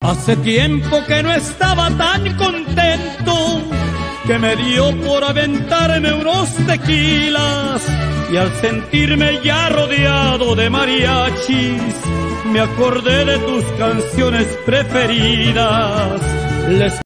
Hace tiempo que no estaba tan contento, que me dio por aventarme unos tequilas, y al sentirme ya rodeado de mariachis, me acordé de tus canciones preferidas. Les